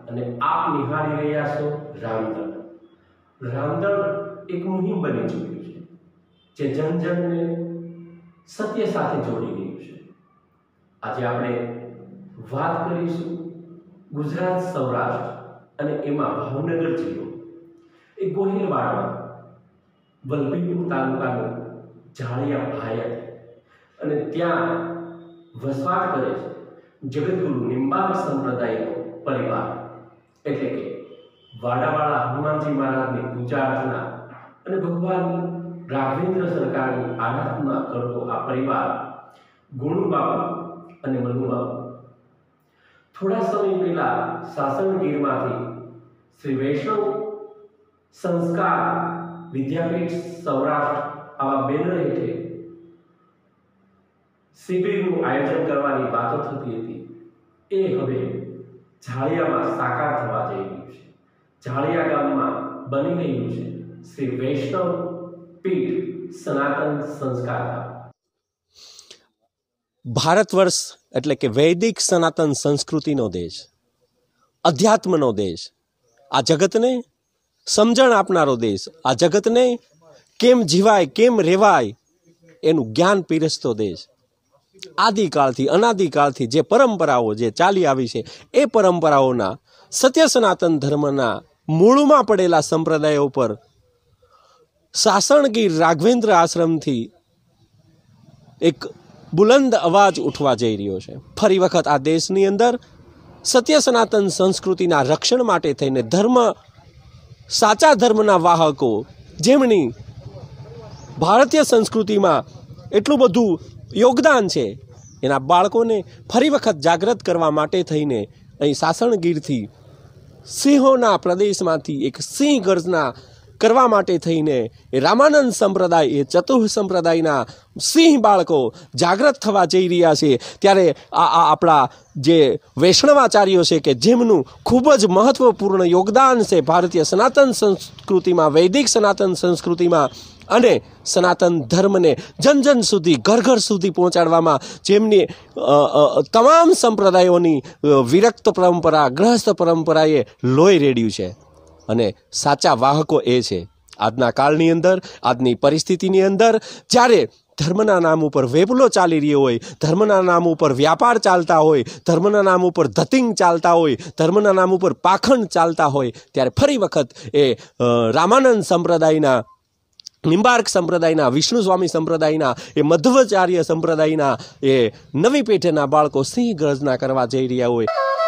અને આપ નિહાળી રહ્યા છો રામદળ। રામદળ એક મુહિમ બની ચૂક્યું છે જે જનજનને સત્ય સાથે જોડી રહ્યું છે। આજે આપણે વાત કરીશું ગુજરાત સૌરાષ્ટ્ર અને એમાં ભાવનગર જિલ્લો એ ગોહિલવાડમાં વલભીપુર તાલુકાનું ઝાળિયા ભાયત અને ત્યાં વસવાટ કરે છે જગતગુરુ નિંબાર્ક સંપ્રદાયનો પરિવાર, એટલે કે વાડાવાળા હનુમાનજી મહારાજની પૂજા અર્ચના અને ભગવાન રાઘવેન્દ્ર સરકારની આરાધના કરતો આ પરિવાર ગુણુબાપુ અને મનુબાપુ થોડા સમય પહેલા સાસણગીરમાંથી શ્રી વૈષ્ણવ સંસ્કાર વિદ્યાપીઠ સૌરાષ્ટ્ર આવા બેનર હેઠળ શિબિરનું આયોજન કરવાની વાતો થતી હતી। એ હવે ઝાળિયામાં સાકાર થવા જઈ રહ્યું છે। ઝાળિયા ગામમાં બની રહ્યું છે શ્રી વૈષ્ણવ પીઠ સનાતન સંસ્કાર ધામ। ભારત વર્ષ એટલે કે વૈદિક સનાતન સંસ્કૃતિનો દેશ, અધ્યાત્મનો દેશ, આ જગતને સમજણ આપનારો દેશ, આ જગતને કેમ જીવાય કેમ રહેવાય એનું જ્ઞાન પીરસતો દેશ। આદિકાળથી અનાદિકાળથી જે પરંપરાઓ જે ચાલી આવી છે એ પરંપરાઓના સત્ય સનાતન ધર્મના મૂળમાં પડેલા સંપ્રદાયો પર સાસણગીર રાઘવેન્દ્ર આશ્રમથી એક બુલંદ અવાજ ઉઠવા જઈ રહ્યો છે। ફરી વખત આ દેશની અંદર સત્ય સનાતન સંસ્કૃતિના રક્ષણ માટે થઈને સાચા ધર્મના વાહકો, જેમની ભારતીય સંસ્કૃતિમાં એટલું બધું યોગદાન છે, એના બાળકોને ફરી વખત જાગૃત કરવા માટે થઈને અહીં સાસણગીરથી સિંહોના પ્રદેશમાંથી એક સિંહ ગર્જના કરવા માટે થઈને એ રામાનંદ સંપ્રદાય, એ ચતુર્ સંપ્રદાયના સિંહ બાળકો જાગૃત થવા જઈ રહ્યા છે। ત્યારે આપણા જે વૈષ્ણવાચાર્યો છે કે જેમનું ખૂબ જ મહત્વપૂર્ણ યોગદાન છે ભારતીય સનાતન સંસ્કૃતિમાં, વૈદિક સનાતન સંસ્કૃતિમાં અને સનાતન ધર્મને જન જન સુધી, ઘર ઘર સુધી પહોંચાડવામાં જેમની તમામ સંપ્રદાયોની વિરક્ત પરંપરા, ગ્રહસ્થ પરંપરાએ લોહી રેડ્યું છે અને સાચા વાહકો એ છે। આજના કાળની અંદર, આજની પરિસ્થિતિની અંદર જ્યારે ધર્મના નામ ઉપર વેપલો ચાલી રહ્યો હોય, ધર્મના નામ ઉપર વ્યાપાર ચાલતા હોય, ધર્મના નામ ઉપર ધતિંગ ચાલતા હોય, ધર્મના નામ ઉપર પાખંડ ચાલતા હોય, ત્યારે ફરી વખત એ રામાનંદ સંપ્રદાયના, નિંબાર્ક સંપ્રદાયના, વિષ્ણુ સ્વામી સંપ્રદાયના, એ મધ્વાચાર્ય સંપ્રદાયના એ નવી પેઢીના બાળકો સિંહ ગર્જના કરવા જઈ રહ્યા હોય।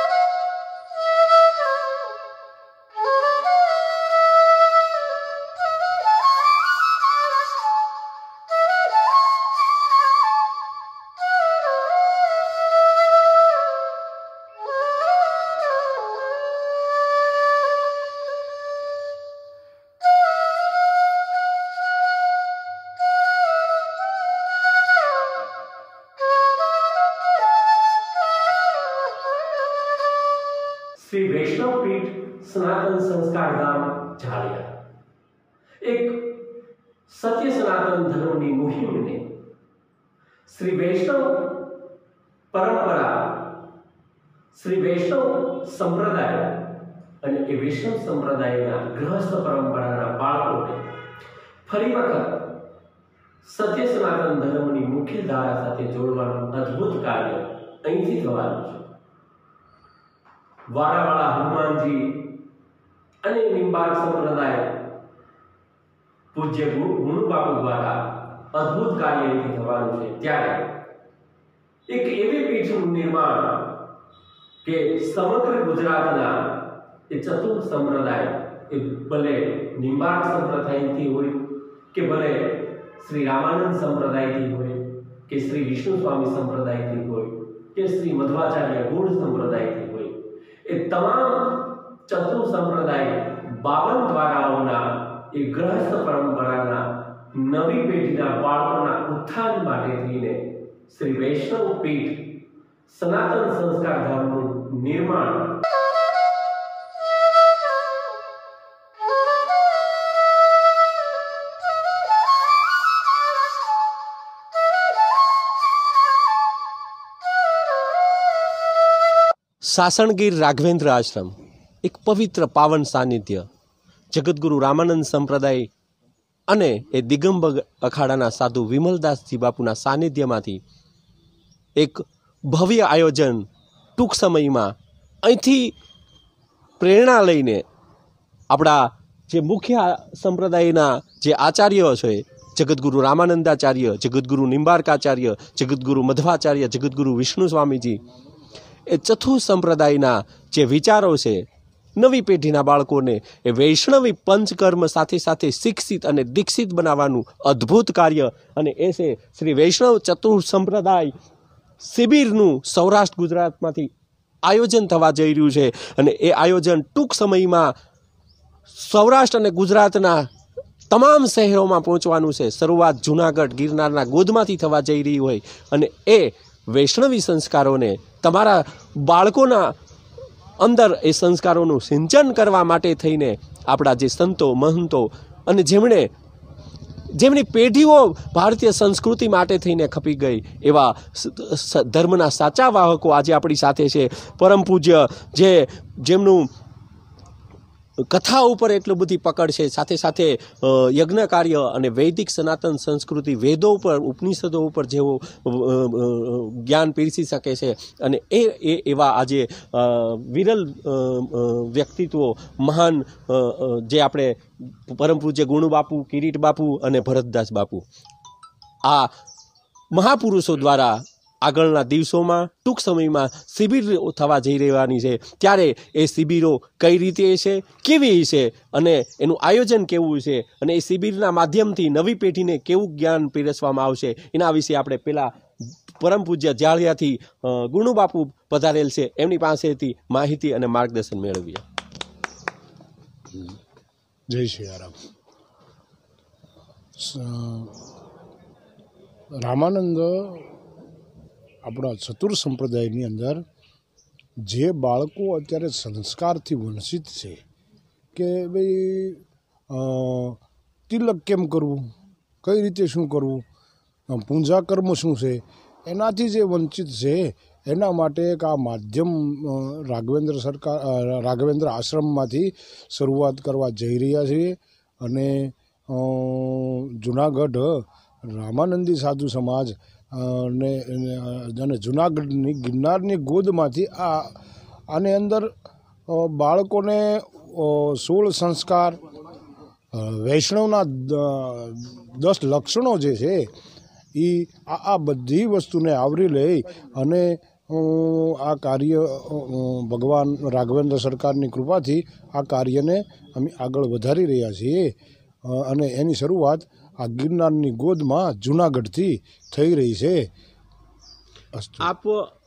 શ્રી વૈષ્ણવ પીઠ સનાતન સંસ્કાર ધામ ઝાળિયા એક સત્ય સનાતન ધર્મની મુહિમને શ્રી વૈષ્ણવ પરંપરા, શ્રી વૈષ્ણવ સંપ્રદાય અને એ વૈષ્ણવ સંપ્રદાયના ગ્રહસ્થ પરંપરાના બાળકોને ફરી વખત સત્ય સનાતન ધર્મની મુખ્ય ધારા સાથે જોડવાનું અદ્ભુત કાર્ય અહીંથી થવાનું છે। વાડાવાળા હનુમાનજી અને નિંબાર્ક સંપ્રદાય પૂજ્ય ગુણુબાપુ દ્વારા અદ્ભુત કાર્ય અહીંથી થવાનું છે। ત્યારે એક એવી પીઠનું નિર્માણ કે સમગ્ર ગુજરાતના એ ચતુર સંપ્રદાય, એ ભલે નિંબાર્ક સંપ્રદાયથી હોય કે ભલે શ્રી રામાનંદ સંપ્રદાયથી હોય કે શ્રી વિષ્ણુ સ્વામી સંપ્રદાયથી હોય કે શ્રી મધ્વાચાર્ય ગૂઢ સંપ્રદાયથી હોય, એ તમામ ચતુર સંપ્રદાય 52 દ્વારાઓના એ ગ્રહસ્થ પરંપરાના નવી પેઢીના બાળકોના ઉત્થાન માટે થઈને શ્રી વૈષ્ણવ પીઠ સનાતન સંસ્કાર ધામનું નિર્માણ સાસણગીર રાઘવેન્દ્ર આશ્રમ એક પવિત્ર પાવન સાનિધ્ય જગતગુરુ રામાનંદ સંપ્રદાય અને એ દિગંબર અખાડાના સાધુ વિમલદાસજી બાપુના સાનિધ્યમાંથી એક ભવ્ય આયોજન ટૂંક સમયમાં અહીંથી પ્રેરણા લઈને આપણા જે મુખ્ય સંપ્રદાયના જે આચાર્યો છે, જગતગુરુ રામાનંદાચાર્ય, જગતગુરુ નિંબાર્કાચાર્ય, જગતગુરુ મધ્વાચાર્ય, જગતગુરુ વિષ્ણુ સ્વામીજી, એ ચતુર્થ સંપ્રદાયના જે વિચારો છે, નવી પેઢીના બાળકોને એ વૈષ્ણવી પંચકર્મ સાથે સાથે શિક્ષિત અને દીક્ષિત બનાવવાનું અદ્ભુત કાર્ય, અને એ છે શ્રી વૈષ્ણવ ચતુર્થ સંપ્રદાય શિબિરનું સૌરાષ્ટ્ર ગુજરાતમાંથી આયોજન થવા જઈ રહ્યું છે. અને એ આયોજન ટૂંક સમયમાં સૌરાષ્ટ્ર અને ગુજરાતના તમામ શહેરોમાં પહોંચવાનું છે. શરૂઆત જૂનાગઢ ગિરનારના ગોદમાંથી થવા જઈ રહી હોય, અને એ વૈષ્ણવી સંસ્કારોને તમારા બાળકોના અંદર એ સંસ્કારોનું સિંચન કરવા માટે થઈને આપણા જે સંતો મહંતો અને જેમની પેઢીઓ ભારતીય સંસ્કૃતિ માટે થઈને ખપી ગઈ એવા ધર્મના સાચા વાહકો આજે આપણી સાથે છે. પરમ પૂજ્ય જેમનું કથા ઉપર એટલું બધી પકડ છે, સાથે સાથે યજ્ઞ કાર્ય અને વૈદિક સનાતન સંસ્કૃતિ વેદો ઉપર ઉપનિષદો ઉપર જેવો જ્ઞાન પીરસી શકે છે, અને એવા આજે વિરલ વ્યક્તિત્વો મહાન જે આપણે પરમ પૂજ્ય ગુણુ બાપુ, કિરીટ બાપુ અને ભરતદાસ બાપુ, આ મહાપુરુષો દ્વારા આગળના દિવસોમાં ટૂંક સમયમાં શિબિર થવા જઈ રહેવાની છે. ત્યારે એ શિબિરો કઈ રીતે છે, કેવી છે, અને એનું આયોજન કેવું છે, અને એ શિબિરના માધ્યમથી નવી પેઢીને કેવું જ્ઞાન પીરસવામાં આવશે, એના વિશે આપણે પહેલાં પરમ પૂજ્ય જાળિયાથી ગુણુ બાપુ પધારેલ છે, એમની પાસેથી માહિતી અને માર્ગદર્શન મેળવીએ. જય શ્રી રામ. રામાનંદ આપણા ચતુર્થ સંપ્રદાયની અંદર જે બાળકો અત્યારે સંસ્કારથી વંચિત છે કે ભાઈ તિલક કેમ કરવું, કઈ રીતે શું કરવું, પૂજા કર્મ શું છે, એનાથી જે વંચિત છે એના માટે એક આ માધ્યમ રાઘવેન્દ્ર આશ્રમમાંથી શરૂઆત કરવા જઈ રહ્યા છીએ. અને જુનાગઢ રામાનંદી સાધુ સમાજ અને જુનાગઢની ગિરનારની ગોદમાંથી આની અંદર બાળકોને 16 સંસ્કાર, વૈષ્ણવના 10 લક્ષણો જે છે એ આ બધી વસ્તુને આવરી લઈ અને આ કાર્ય ભગવાન રાઘવેન્દ્ર સરકારની કૃપાથી આ કાર્યને અમે આગળ વધારી રહ્યા છીએ. અને એની શરૂઆત આ ગિરનારની ગોદમાં જુનાગઢથી થઈ રહી છે. આપ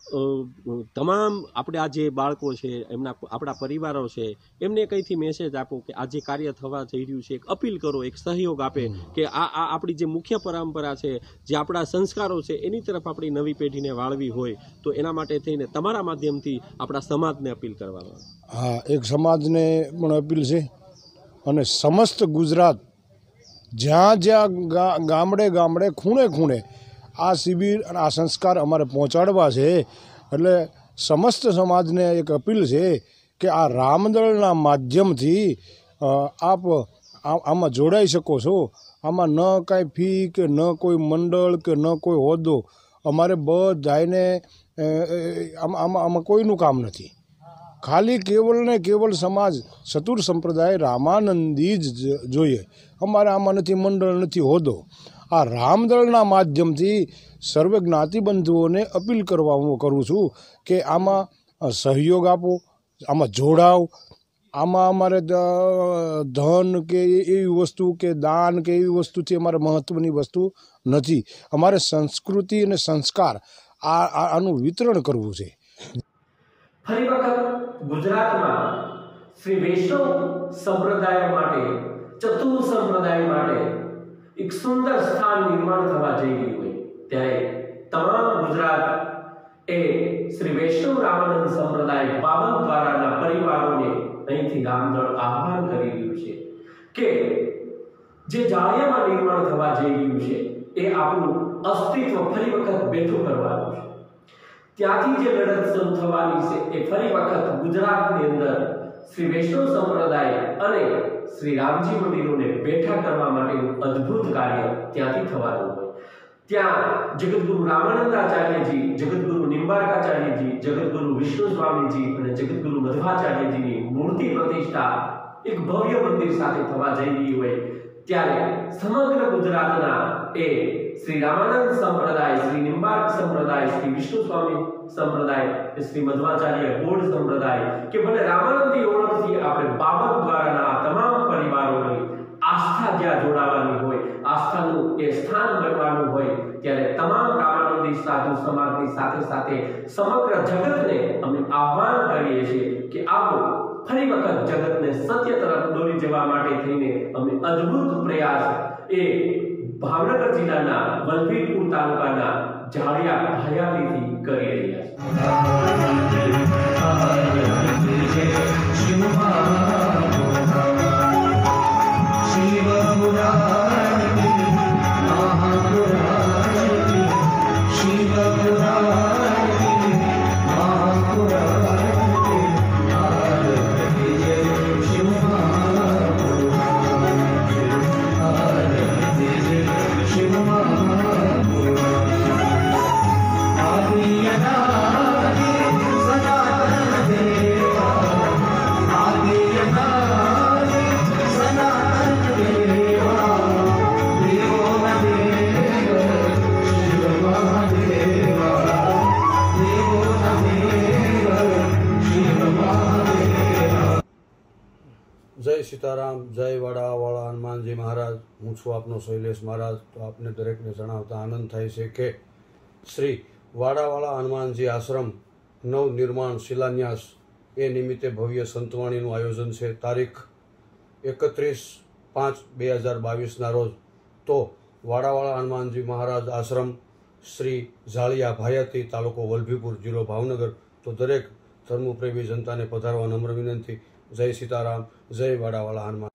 તમામ આપણે આ જે બાળકો છે, આપણા પરિવારો છે, એમને કંઈથી મેસેજ આપો કે આ જે કાર્ય થવા જઈ રહ્યું છે, એક અપીલ કરો, એક સહયોગ આપે કે આ આપણી જે મુખ્ય પરંપરા છે, જે આપણા સંસ્કારો છે, એની તરફ આપણી નવી પેઢીને વાળવી હોય તો એના માટે થઈને તમારા માધ્યમથી આપણા સમાજને અપીલ કરવામાં. હા, એક સમાજને પણ અપીલ છે, અને સમસ્ત ગુજરાત જ્યાં જ્યાં ગામડે ખૂણે ખૂણે આ શિબિર અને આ સંસ્કાર અમારે પહોંચાડવા છે. એટલે સમસ્ત સમાજને એક અપીલ છે કે આ રામદળના માધ્યમથી આપ આમાં જોડાઈ શકો છો. આમાં ન કાંઈ ફી કે ન કોઈ મંડળ કે ન કોઈ હોદ્દો, અમારે બધાને આમાં કોઈનું કામ નથી. ખાલી કેવલ ને કેવલ સમાજ ચતુર્થ સંપ્રદાય રામાનંદી જ જોઈએ. અમારે આમાં નથી મંડળ, નથી હોદ્દો. આ રામદળના માધ્યમથી સર્વે જ્ઞાતિબંધુઓને અપીલ કરવા હું કરું છું કે આમાં સહયોગ આપો, આમાં જોડાવ. આમાં અમારે ધન કે એવી વસ્તુ કે દાન કે એવી વસ્તુથી અમારે મહત્ત્વની વસ્તુ નથી. અમારે સંસ્કૃતિ અને સંસ્કાર આનું વિતરણ કરવું છે. ફરી વખત ગુજરાતમાં શ્રી વૈષ્ણવ સંપ્રદાય માટે, ચતુર્થ સંપ્રદાય માટે એક સુંદર સ્થાન નિર્માણ થવા જઈ રહ્યું હોય ત્યારે તમામ ગુજરાત એ શ્રી વૈષ્ણવ રામાનંદ સંપ્રદાય બાવન દ્વારાના પરિવારોને અહીંથી રામદળ આહ્વાન કરી રહ્યું છે કે જે જાળિયામાં નિર્માણ થવા જઈ રહ્યું છે એ આપણું અસ્તિત્વ ફરી વખત બેઠું કરવાનું છે. ત્યાંથી જે લડત શરૂ થવાની છે એ ફરી વખત ગુજરાતની અંદર શ્રી વૈષ્ણવ સંપ્રદાય અને શ્રી રામજી મંદિરોને બેઠા કરવા માટેનું અદ્ભુત કાર્ય ત્યાંથી થવાનું હોય. ત્યાં જગતગુરુ રામાનંદાચાર્યજી, જગતગુરુ નિંબાર્કાચાર્યજી, જગતગુરુ વિષ્ણુ સ્વામીજી અને જગતગુરુ મધ્વાચાર્યજીની મૂર્તિ પ્રતિષ્ઠા એક ભવ્ય મંદિર સાથે થવા જઈ રહી હોય ત્યારે સમગ્ર ગુજરાતના એ શ્રી રામાનંદ સંપ્રદાય, શ્રી નિંબાર્ક સંપ્રદાય, શ્રી વિષ્ણુ સ્વામી સંપ્રદાય, શ્રી મધ્વાચાર્ય ગોળ સંપ્રદાય કે ભલે રામાનંદી ઓળખથી આપણે બાબત દ્વારાના તમામ પરિવારોની આસ્થા જ્યાં જોડાવાની હોય, આસ્થાનું એ સ્થાન બનવાનું હોય ત્યારે તમામ રામાનંદી સાધુ સમાજની સાથે સાથે સમગ્ર જગતને અમે આહ્વાન કરીએ છીએ કે આવો ફરી વખત જગતને સત્ય તરફ દોરી જવા માટે થઈને અમે અદ્ભુત પ્રયાસ એ ભાવનગર જિલ્લાના વલભીપુર તાલુકાના જાળિયા ભાયાતીથી કરી રહ્યા જય સીતારામ, જય વાડાવાળા હનુમાનજી મહારાજ. હું છું આપનો શૈલેષ મહારાજ. તો આપને દરેકને જણાવતા આનંદ થાય છે કે શ્રી વાડાવાળા હનુમાનજી આશ્રમ નવનિર્માણ શિલાન્યાસ એ નિમિત્તે ભવ્ય સંતવાણીનું આયોજન છે તારીખ 31/5/2022 રોજ. તો વાડાવાળા હનુમાનજી મહારાજ આશ્રમ શ્રી જાળિયા ભાયાતી, તાલુકો વલભીપુર, જિલ્લો ભાવનગર. તો દરેક ધર્મપ્રેમી જનતાને પધારવા નમ્ર વિનંતી. જય સીતારામ, જય વાડાવાળા હનુમાન.